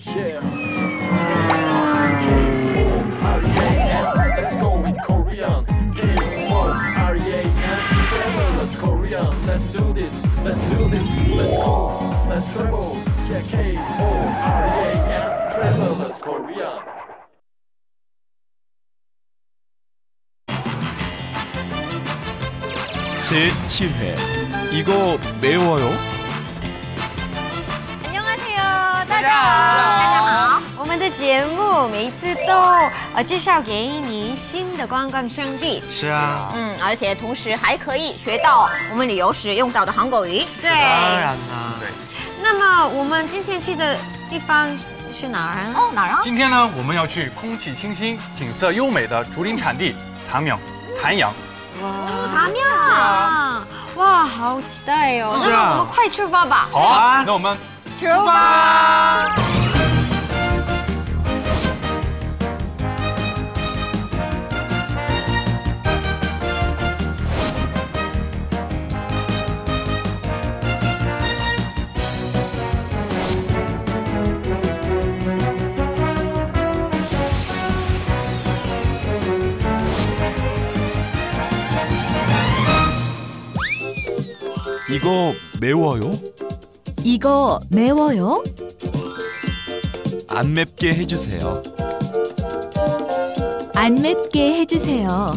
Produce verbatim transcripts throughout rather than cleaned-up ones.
Yeah. K O R E A N. Let's go with Korean. K O R E A N. Travelers Korean. Let's do this. Let's do this. Let's go. Let's travel. Yeah. K O R E A N. Travelers Korean. 제칠 회 이거 매워요? 안녕하세요，大家好，大家好。我们的节目每一次都呃介绍给您新的观光胜地。 是啊， 嗯，而且同时还可以学到我们旅游时用到的韩国语。 对， 当然啦。对。 那么我们今天去的地方是哪儿啊？ 哦，哪儿啊？ 今天呢，我们要去空气清新、景色优美的竹林产地唐苗、潭阳。 哇，塔庙啊！哇，好期待哦！ 是啊， 那么我们快出发吧！ 好啊，那我们出发。 이거 매워요? 이거 매워요? 안 맵게 해주세요. 안 맵게 해주세요.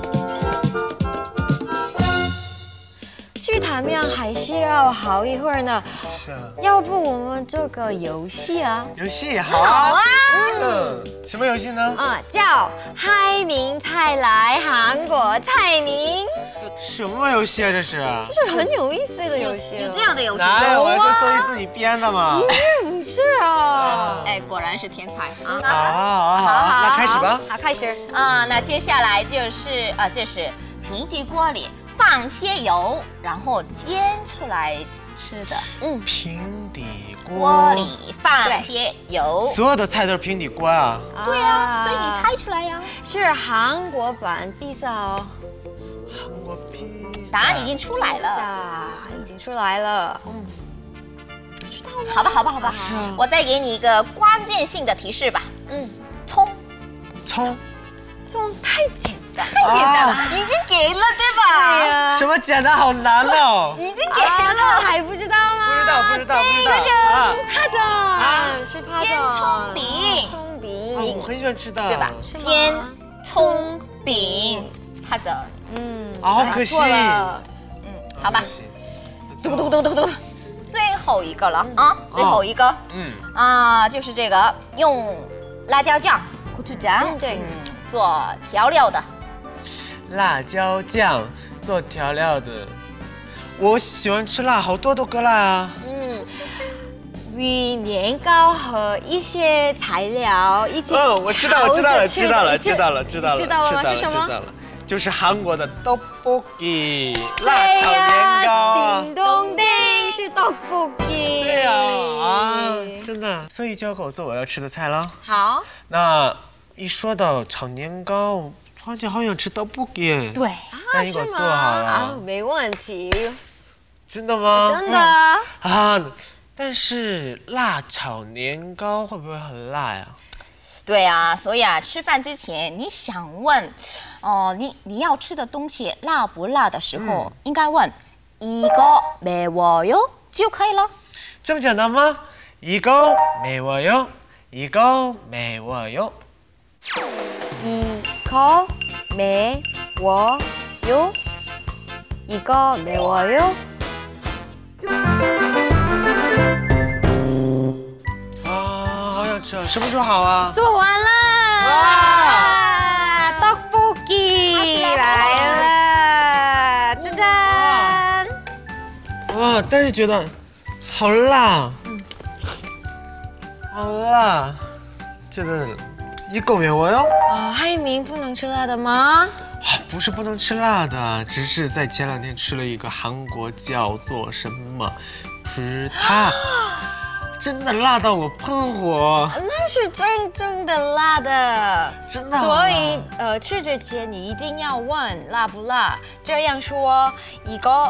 去塔庙还是要好一会儿呢。 是啊。 要不我们做个游戏啊？ 游戏好啊。好啊。嗯，什么游戏呢？ 啊，叫嗨名菜来韩国菜名。 什么游戏啊？这是？ 这是很有意思的游戏。 有这样的游戏？ 哪有啊？这搜一自己编的嘛。 不是啊。 哎，果然是天才啊！ 好啊好啊好，那开始吧。 好，开始。 啊，那接下来就是啊，这是平底锅里放些油，然后煎出来吃的。 嗯， 平底锅。 锅里放些油。 所有的菜都是平底锅啊。 对呀，所以你猜出来呀。 是韩国版披萨哦。 韩国披萨， 答案已经出来了， 已经出来了。嗯， 知道吗？好吧，好吧，好吧。我再给你一个关键性的提示吧。嗯，葱， 葱， 葱太简单， 太简单了，已经给了，对吧？ 对呀。 什么简单，好难哦。 已经给了， 还不知道吗？ 不知道，不知道，不知道。啊， 帕掌是帕掌， 煎葱饼， 葱饼， 我很喜欢吃的， 对吧？煎葱饼，帕掌。 嗯， 好可惜。 嗯，好吧。嘟嘟嘟嘟嘟，最后一个了啊，最后一个，嗯啊，就是这个用辣椒酱、胡椒酱， 对， 做调料的。 辣椒酱做调料的，我喜欢吃辣，好多都搁辣啊。 嗯，与年糕和一些材料一起。 嗯，我知道，我知道了，知道了，知道了，知道了， 知道了吗？是什么？ 就是韩国的떡볶이辣炒年糕。 叮咚叮，是떡볶이。 对呀，啊，真的。所以就要给我做我要吃的菜了。 好。 那一说到炒年糕，突然间好想吃떡볶이。 对。 那你给我做好了。 啊，没问题。 真的吗？ 真的。 啊，但是辣炒年糕会不会很辣呀？ 对啊，所以啊，吃饭之前你想问，哦、呃，你你要吃的东西辣不辣的时候，嗯、应该问이거 매워요就可以了。 这么简单吗？이거 매워요，이거 매워요， 이거 매워요，이거 매워요。 什么时候好啊？ 做完了！哇 ，떡볶이来了，짜잔！ 哇，但是觉得好辣，嗯，好辣，觉得이거 매워요？ 啊，海明不能吃辣的吗？ 不是不能吃辣的，只是在前两天吃了一个韩国叫做什么，吃它。 真的辣到我喷火， 那是真正的辣的， 真的。 所以呃，吃之前你一定要问辣不辣，这样说이거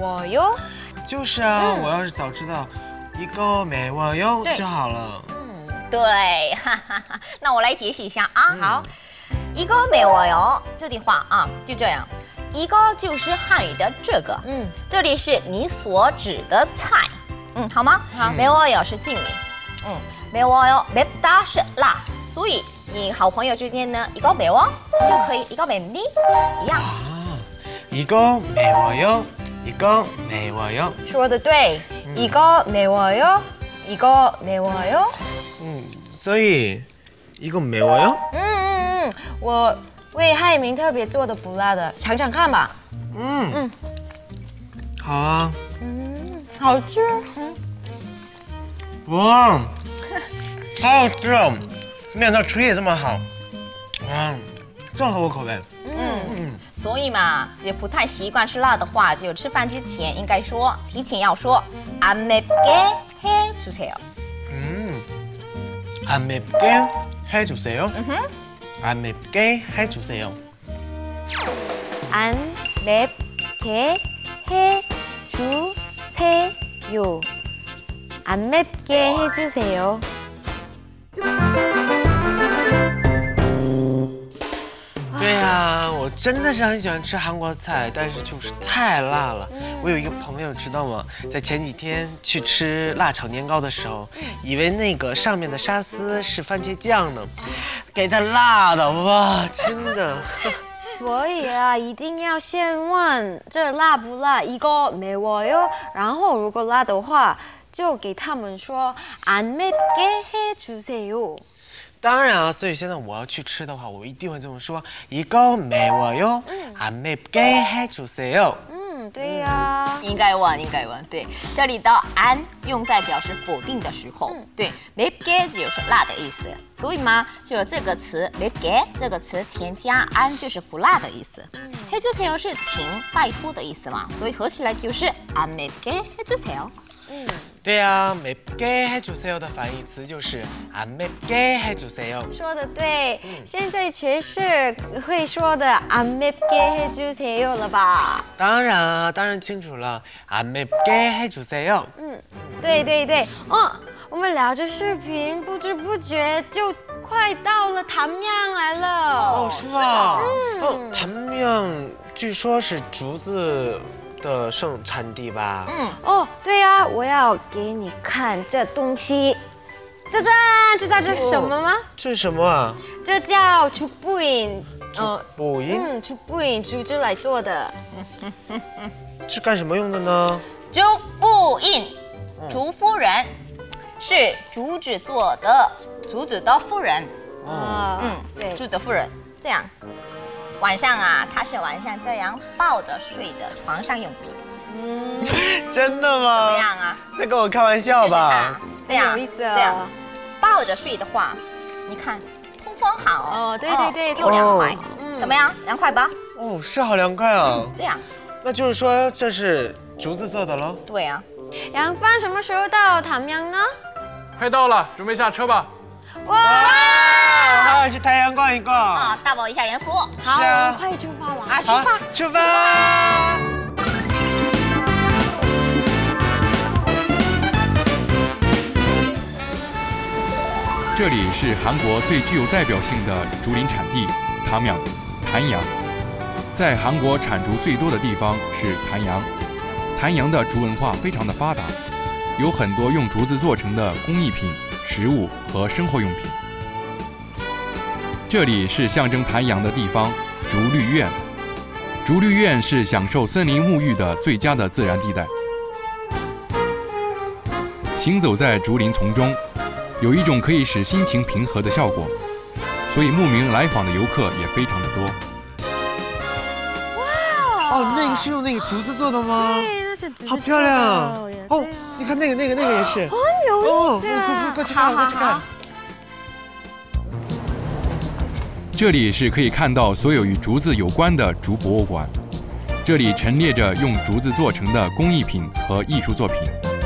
매워요。 就是啊，嗯、我要是早知道이거 매워요就好了。 嗯， 对，哈哈哈。那我来解释一下啊。好，一个没我哟，这句话啊就这样。一个就是汉语的这个，嗯，这里是你所指的菜，嗯，好吗？好，没我哟是敬语，嗯，没我哟맵다是辣，所以你好朋友之间呢，一个没我就可以一个맵니一样。 啊，一个没我哟，一个没我哟。 说的对，一个没我哟，一个没我哟。 嗯，所以一个没我哟。 嗯嗯嗯，我为汉明特别做的不辣的，尝尝看吧。 嗯嗯， 好啊。 嗯，好吃。嗯， 哇，好好吃哦！没想到厨艺也这么好，哇，正合我口味。 嗯嗯，所以嘛，也不太习惯吃辣的话，就吃饭之前应该说，提前要说안 맵게 해주세요。 음, 안 맵게 해주세요. 안 맵게 해주세요. 안 맵게 해주세요. 안 맵게 해주세요. 对呀，我真的是很喜欢吃韩国菜，但是就是太辣了。我有一个朋友，知道吗？在前几天去吃辣炒年糕的时候，以为那个上面的沙司是番茄酱呢，给他辣的，哇，真的。 所以啊，一定要先问这辣不辣，一个没我哟。然后如果辣的话，就给他们说안 맵게 해주세요。 当然啊，所以现在我要去吃的话，我一定会这么说：一个没我哟，안 맵게 해주세요。 嗯，对呀。 应该问，应该问。对，这里的안用在表示否定的时候，对，맵게就是辣的意思。所以嘛，就这个词맵게这个词前加안就是不辣的意思。해주세요是请、拜托的意思嘛，所以合起来就是안 맵게 해주세요。 嗯。 对呀，맵게 해주세요的反义词就是안 맵게 해주세요。 说的对，嗯、现在全是会说的안 맵게 해주세요了吧？ 当然啊，当然清楚了，안 맵게 해주세요。 嗯，对对对，哦，我们聊着视频，不知不觉就快到了담양来了。 哦，是吗？嗯，哦，담양据说是竹子的盛产地吧？ 嗯，哦，对呀、啊，我要给你看这东西，짜잔，知道这是什么吗？哦、 这是什么啊？ 这叫죽부인， 呃，죽부인？ 嗯，죽부인竹子来做的。 是干什么用的呢？ 죽부인， 竹夫人，是竹子做的，竹子的夫人。 哦，嗯，对， 竹子的夫人，这样。晚上啊，他是晚上这样抱着睡的床上用品。 嗯， 真的吗？ 怎么样啊？ 在跟我开玩笑吧？ 这样有意思啊！ 这样抱着睡的话，你看通风好哦，对对对， 又凉快， 嗯， 怎么样？凉快吧？ 哦，是好凉快啊！ 这样， 那就是说这是竹子做的喽？ 对啊。 杨帆什么时候到담양呢？ 快到了，准备下车吧。 哇！ 好，去太阳逛一逛啊，大饱一下眼福。 好，我们快出发了。 啊，出发， 出发！ 这里是韩国最具有代表性的竹林产地담양，단양。在韩国产竹最多的地方是단양。단양的竹文化非常的发达，有很多用竹子做成的工艺品、食物和生活用品。这里是象征단양的地方，竹绿院。竹绿院是享受森林沐浴的最佳的自然地带。行走在竹林丛中，有一种可以使心情平和的效果，所以慕名来访的游客也非常的多。 哇！哦，那个是用那个竹子做的吗？ 对，那是竹子。 好漂亮！哦，你看那个那个那个也是。 哦，有意思啊！ 快过去看，过去看。 这里是可以看到所有与竹子有关的竹博物馆，这里陈列着用竹子做成的工艺品和艺术作品。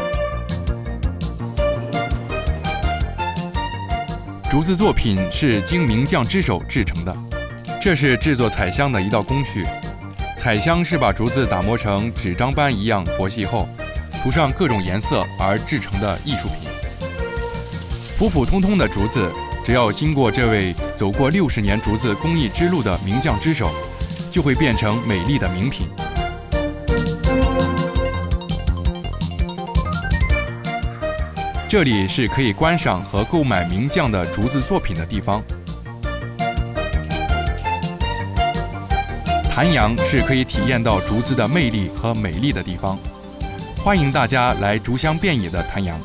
竹子作品是经名匠之手制成的，这是制作彩香的一道工序。彩香是把竹子打磨成纸张般一样薄细后，涂上各种颜色而制成的艺术品。 普普通通的竹子，只要经过这位走过六十年竹子工艺之路的名匠之手，就会变成美丽的名品。这里是可以观赏和购买名匠的竹子作品的地方。潭阳是可以体验到竹子的魅力和美丽的地方，欢迎大家来竹香遍野的潭阳。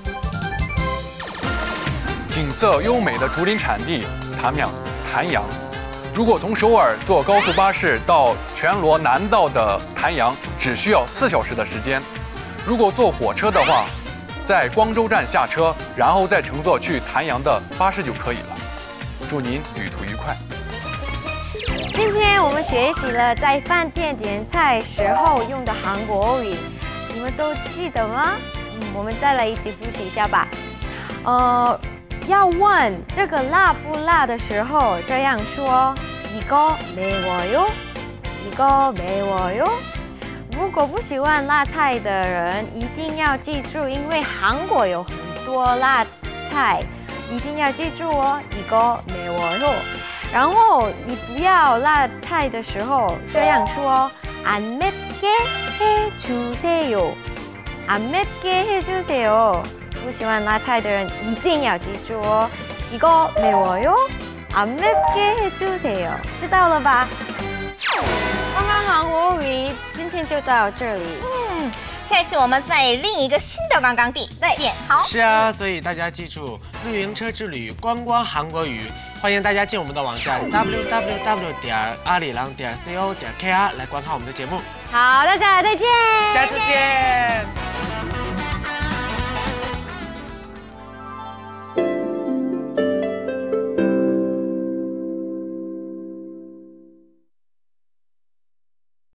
景色优美的竹林产地潭阳，潭阳。如果从首尔坐高速巴士到全罗南道的潭阳，只需要四小时的时间。如果坐火车的话，在光州站下车，然后再乘坐去潭阳的巴士就可以了。祝您旅途愉快。 今天我们学习了在饭店点菜时候用的韩国语，你们都记得吗？嗯，我们再来一起复习一下吧。呃。要问这个辣不辣的时候，这样说：이거 매워요？이거 매워요？如果不喜欢辣菜的人，一定要记住，因为韩国有很多辣菜，一定要记住哦。이거 매워요。然后你不要辣菜的时候，这样说：안 맵게 해주세요。안 맵게 해주세요。不喜欢辣菜的人一定要记住哦，이거 매워요？안 맵게 해주세요。知道了吧？刚刚韩国语今天就到这里。 嗯，下一次我们在另一个新的观光地再见。好。 是啊，所以大家记住，露营车之旅观光韩国语，欢迎大家进我们的网站 w w w 点阿里郎点 co 点 k r 来观看我们的节目。 好，大家再见。 下次见。